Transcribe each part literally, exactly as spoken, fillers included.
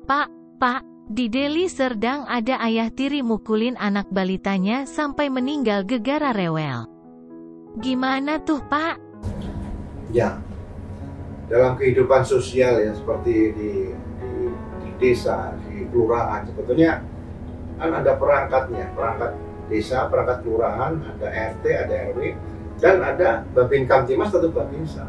Pak, Pak, di Deli Serdang ada ayah tiri mukulin anak balitanya sampai meninggal gegara rewel. Gimana tuh, Pak? Ya, dalam kehidupan sosial ya, seperti di, di, di desa, di kelurahan, sebetulnya kan ada perangkatnya, perangkat desa, perangkat kelurahan, ada R T, ada R W, dan ada Babin Kamtimas atau Babinsa.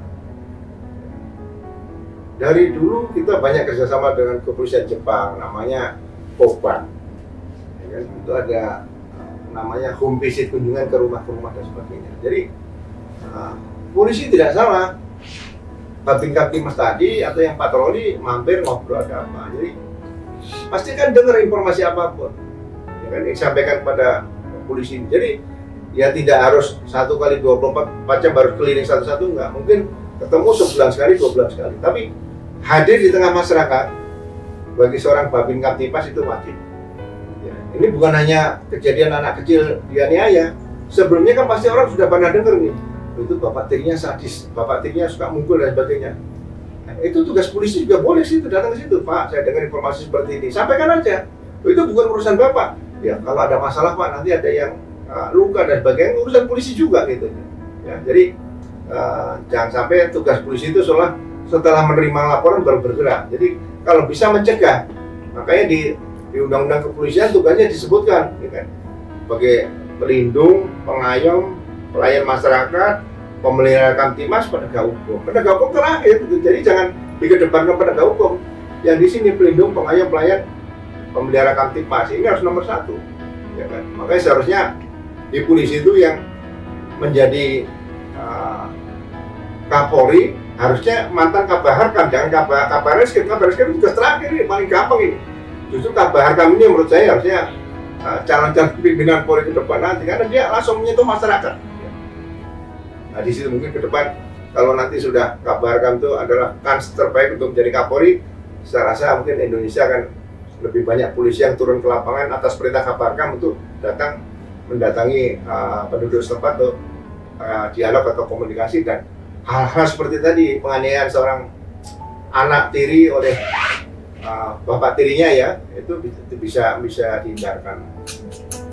Dari dulu kita banyak kerjasama dengan kepolisian Jepang, namanya Koban. Ya kan? Itu ada namanya home visit, kunjungan ke rumah ke rumah dan sebagainya. Jadi uh, polisi tidak salah. Babin Kamtimas tadi atau yang patroli mampir ngobrol ada apa. Jadi pasti kan dengar informasi apapun, ya kan, yang disampaikan kepada polisi. Jadi ya tidak harus satu kali dua puluh empat jam baru keliling satu-satu, enggak. Mungkin ketemu sebulan sekali, dua bulan sekali. Tapi hadir di tengah masyarakat bagi seorang Babin Kamtimas itu wajib. Ya, ini bukan hanya kejadian anak kecil dianiaya. Sebelumnya kan pasti orang sudah pernah dengar nih, itu bapak tirinya sadis, bapak tirinya suka mukul dan sebagainya. Nah, itu tugas polisi juga boleh sih itu datang ke situ, Pak. Saya dengar informasi seperti ini, sampaikan aja. Itu bukan urusan bapak. Ya kalau ada masalah Pak, nanti ada yang uh, luka dan sebagainya, urusan polisi juga gitu. Ya, jadi uh, jangan sampai tugas polisi itu seolah setelah menerima laporan baru bergerak. Jadi kalau bisa mencegah, makanya di di undang-undang kepolisian tugasnya disebutkan, ya kan, sebagai pelindung, pengayom, pelayan masyarakat, pemelihara Kamtimas, penegak hukum. Penegak hukum terakhir, gitu. Jadi jangan dikedepankan penegak hukum. Yang di sini pelindung, pengayom, pelayan, pemelihara Kamtimas. Ini harus nomor satu, ya kan. Makanya seharusnya di polisi itu yang menjadi uh, Kapolri harusnya mantan Kabaharkam, jangan Kabar Kabareskrim. Kabareskrim itu tugas terakhir ini, paling gampang ini. Justru Kabaharkam ini menurut saya harusnya uh, calon-calon pimpinan Polri ke depan nanti, karena dia langsung menyentuh masyarakat. Nah di situ mungkin ke depan kalau nanti sudah Kabaharkam itu adalah kans terbaik untuk menjadi Kapolri, saya rasa mungkin Indonesia akan lebih banyak polisi yang turun ke lapangan atas perintah Kabaharkam untuk datang mendatangi uh, penduduk setempat untuk uh, dialog atau komunikasi, dan hal-hal seperti tadi penganiayaan seorang anak tiri oleh uh, bapak tirinya ya, itu bisa bisa dihindarkan.